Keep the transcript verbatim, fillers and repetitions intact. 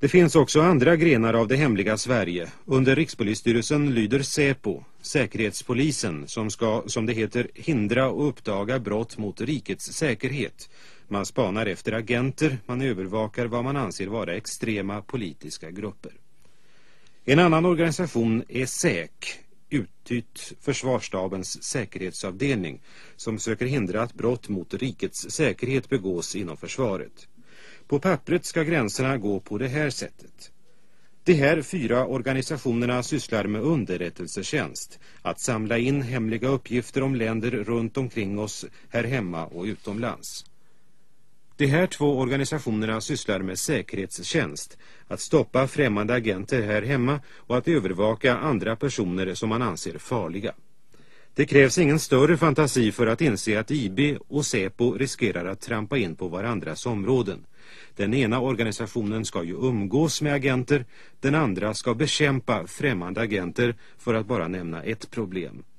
Det finns också andra grenar av det hemliga Sverige. Under Rikspolisstyrelsen lyder Säpo, Säkerhetspolisen, som ska, som det heter, hindra och uppdaga brott mot rikets säkerhet. Man spanar efter agenter, man övervakar vad man anser vara extrema politiska grupper. En annan organisation är SÄK, uttytt Försvarsstabens säkerhetsavdelning, som söker hindra att brott mot rikets säkerhet begås inom försvaret. På pappret ska gränserna gå på det här sättet. De här fyra organisationerna sysslar med underrättelsetjänst, att samla in hemliga uppgifter om länder runt omkring oss här hemma och utomlands. De här två organisationerna sysslar med säkerhetstjänst, att stoppa främmande agenter här hemma och att övervaka andra personer som man anser farliga. Det krävs ingen större fantasi för att inse att I B och Säpo riskerar att trampa in på varandras områden. Den ena organisationen ska ju umgås med agenter, den andra ska bekämpa främmande agenter, för att bara nämna ett problem.